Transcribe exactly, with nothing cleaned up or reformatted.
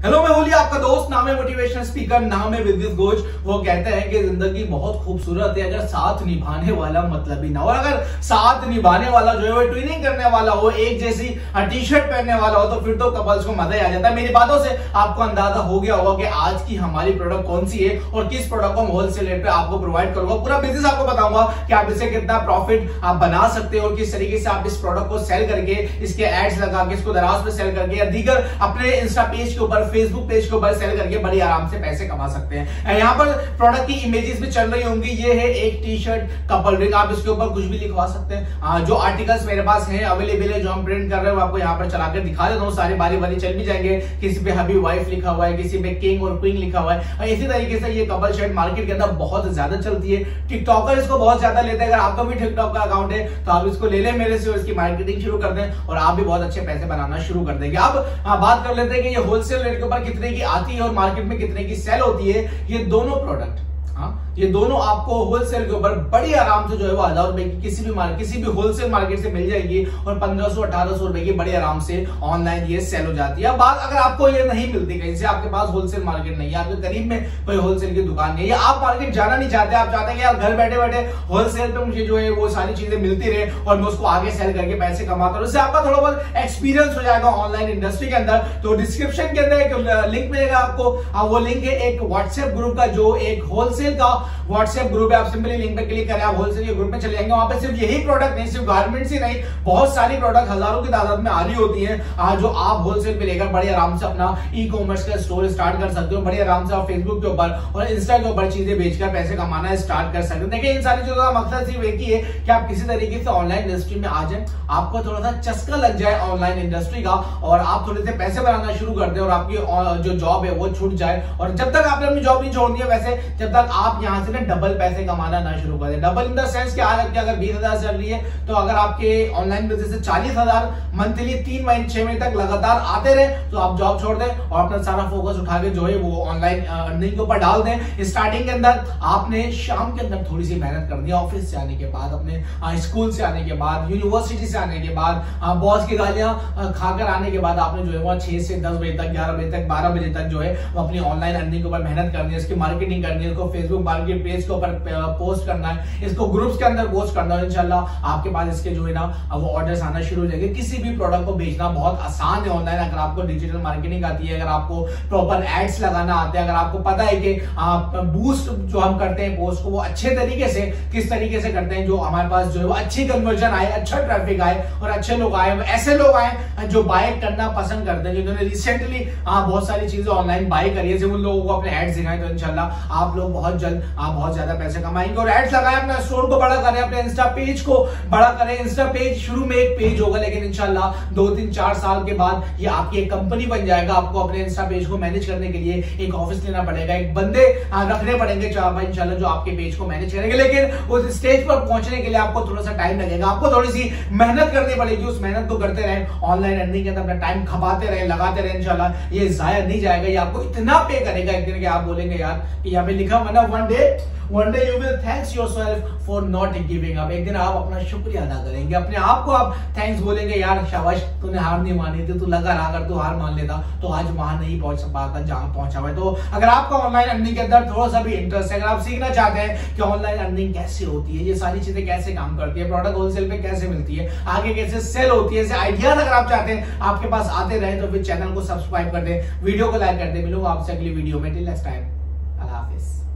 Hello, मैं होली आपका दोस्त। नाम है मोटिवेशनल स्पीकर, नाम है विद्युत घोष। वो कहते हैं कि जिंदगी बहुत खूबसूरत है अगर साथ निभाने वाला मतलब ही ना हो। और अगर साथ निभाने वाला जो है वो ट्विनिंग करने वाला हो, एक जैसी टी शर्ट पहनने वाला हो, तो फिर तो कपल्स को मजा ही आ जाता है। मेरी बातों से आपको अंदाजा हो गया होगा कि आज की हमारी प्रोडक्ट कौन सी है और किस प्रोडक्ट को हम होलसेल रेट पे आपको प्रोवाइड करूंगा। पूरा बिजनेस आपको बताऊंगा कि आप इससे कितना प्रॉफिट आप बना सकते हो और किस तरीके से आप इस प्रोडक्ट को सेल करके, इसके एड्स लगा के, इसको दराज पे सेल करके या दीगर अपने इंस्टा पेज के ऊपर, फेसबुक पेज के ऊपर सेल करके बड़ी आराम से पैसे कमा सकते हैं। यहाँ पर प्रोडक्ट की इमेजेस भी चल रही होंगी। ये है एक टी शर्ट कपल रिंग, आप इसके ऊपर कुछ भी लिखवा सकते हैं। आ, जो आर्टिकल्स मेरे पास हैं अवेलेबल है, जो हम प्रिंट कर रहे हैं, आपको यहाँ पर चला कर दिखा देता हूँ। सारे बारी बारी चल भी जाएंगे। किसी पे हबी वाइफ लिखा हुआ है, किसी पे किंग और क्वीन लिखा हुआ है। और इसी तरीके से ये कपल शर्ट मार्केट के अंदर बहुत ज्यादा चलती है। टिकटॉकर इसको बहुत ज्यादा लेते हैं। अगर आपका भी टिकटॉक का अकाउंट है तो आप इसको ले लें मेरे से और इसकी मार्केटिंग शुरू कर दें और आप भी बहुत अच्छे पैसे बनाना शुरू कर देंगे। अब बात कर लेते हैं कि ये होलसेल रेट के ऊपर कितने की आती है और मार्केट में कितने की सेल होती है। ये दोनों प्रोडक्ट, हाँ, ये दोनों आपको होलसेल के ऊपर बड़ी आराम से जो है वो हजार रुपए की किसी भी मार्केट किसी भी होलसेल मार्केट से मिल जाएगी और पंद्रह सौ अठारह सौ रुपए की बड़ी आराम से ऑनलाइन ये सेल हो जाती है। अब बात अगर आपको ये नहीं मिलती, कहीं से आपके पास होलसेल मार्केट नहीं है, आपके करीब में कोई होलसेल की दुकान नहीं है, या आप मार्केट जाना नहीं चाहते, आप चाहते हैं कि यार घर बैठे बैठे होलसेल पे मुझे जो है वो सारी चीजें मिलती रहे और मैं उसको आगे सेल करके पैसे कमाता हूं, इससे आपका थोड़ा बहुत एक्सपीरियंस हो जाएगा ऑनलाइन इंडस्ट्री के अंदर। तो डिस्क्रिप्शन के अंदर एक लिंक मिलेगा आपको, वो लिंक है एक व्हाट्सएप ग्रुप का, जो एक होलसेल का व्हाट्सएप ग्रुप है। आप सिंपली लिंक पे क्लिक करें, आप होलसेल के ग्रुप में चले जाएंगे। वहां पे सिर्फ यही प्रोडक्ट नहीं, सिर्फ गारमेंट्स ही नहीं, बहुत सारी प्रोडक्ट हजारों की तादाद में आ रही होती है, जो आप होलसेल पे लेकर बड़े आराम से अपना ई कॉमर्स का स्टोर स्टार्ट कर सकते हो। बड़े आराम से आप फेसबुक के ऊपर और इंस्टा के ऊपर चीजें बेचकर पैसे कमाना स्टार्ट कर सकते हो। देखिए, इन सारी चीजों का मकसद सिर्फ एक ही है कि आप किसी तरीके से ऑनलाइन इंडस्ट्री में आ जाए, आपको थोड़ा सा चस्का लग जाए ऑनलाइन इंडस्ट्री का और आप थोड़े से पैसे बनाना शुरू कर दें और आपकी जो जॉब है वो छूट जाए। और जब तक आपने अपनी जॉब नहीं छोड़नी है, वैसे जब तक आप यहां से ना डबल पैसे कमाना ना शुरू कर दें। डबल इन द सेंस कि आज आपकी अगर बीस हजार चल रही है तो अगर आपके ऑनलाइन बिजनेस से चालीस हजार मंथली तीन महीने छह महीने तक लगातार आते रहे तो आप जॉब छोड़ दें और अपना सारा फोकस उठा के जो है वो ऑनलाइन अर्निंग के ऊपर डाल दें। स्टार्टिंग के अंदर आपने शाम के अंदर थोड़ी सी मेहनत करनी है, ऑफिस से आने के बाद, अपने स्कूल से आने के बाद, यूनिवर्सिटी से आने के बाद, बॉस की गालियां खाकर आने के बाद आपने जो है वो छह से दस बजे तक, ग्यारह बजे तक, बारह बजे तक जो है वो अपनी ऑनलाइन अर्निंग के ऊपर मेहनत करनी है, इसकी मार्केटिंग करनी है, इसको फेसबुक मार्केट पेज के ऊपर पोस्ट करना है, इसको ग्रुप्स के अंदर पोस्ट करना है। इंशाल्लाह आपके पास इसके जो है ना वो ऑर्डर्स आना शुरू हो जाएंगे। किसी भी प्रोडक्ट को बेचना बहुत आसान है ऑनलाइन, अगर आपको डिजिटल मार्केटिंग आती है, अगर आपको प्रॉपर एड्स लगाना आता है, अगर आपको पता है कि आप बूस्ट जो हम करते हैं पोस्ट को वो अच्छे तरीके से किस तरीके से करते हैं, जो हमारे पास जो है वो अच्छी कन्वर्जन आए, अच्छा ट्रैफिक आए और अच्छे लोग आए, ऐसे लोग आए जो बाय करना पसंद करते हैं, जिन्होंने रिसेंटली बहुत सारी चीजें ऑनलाइन बाय करी है, उन लोगों को अपने एड्स दिखाएं, तो इंशाल्लाह आप लोग बहुत जल्द आप बहुत ज्यादा पैसे कमाएंगे। और एड्स लगाएं, अपना स्टोर को बड़ा करें, अपने इंस्टा पेज को बड़ा करें। इंस्टा पेज शुरू में एक पेज होगा, लेकिन इंशाल्लाह दो तीन चार साल के बाद ये आपकी एक कंपनी बन जाएगा। आपको अपने इंस्टा पेज को मैनेज करने के लिए एक ऑफिस लेना पड़ेगा, एक बंदे रखने पड़ेंगे इंशाल्लाह जो आपके पेज को मैनेज करेंगे। लेकिन उस स्टेज पर पहुंचने के लिए आपको थोड़ा सा टाइम लगेगा, आपको थोड़ी सी मेहनत करनी पड़ेगी। उस मेहनत को करते रहे, ऑनलाइन अर्निंग के अंदर अपना टाइम खपाते रहे, लगाते रहे, इंशाल्लाह ये जाया नहीं जाएगा। ये आपको इतना पे करेगा एक दिन कि आप बोलेंगे यार कि यहाँ पे लिखा हुआ ना, one day one day you will thanks yourself for not giving up. एक दिन आप अपना शुक्रिया अदा करेंगे, अपने आप को आप थैंक्स बोलेंगे, यार शाबाश तूने हार नहीं मानी थी, तू लगा रहा, अगर तू हार मान लेता तो आज वहां नहीं पहुंच पाता जहां पहुंचा हुआ है। तो अगर आपका ऑनलाइन अर्निंग के अंदर थोड़ा सा भी इंटरेस्ट है, अगर आप सीखना चाहते हैं कि ऑनलाइन अर्निंग कैसे होती है, ये सारी चीजें कैसे काम करती है, प्रोडक्ट होलसेल पे कैसे मिलती है, आगे कैसे सेल होती है, ऐसे आइडियाज अगर आप चाहते हैं आपके पास आते रहे तो फिर चैनल को सब्सक्राइब कर दे, वीडियो को लाइक कर दे। मिलूंगा आपसे अगली वीडियो में। टिल नेक्स्ट टाइम, अल्लाह हाफिज।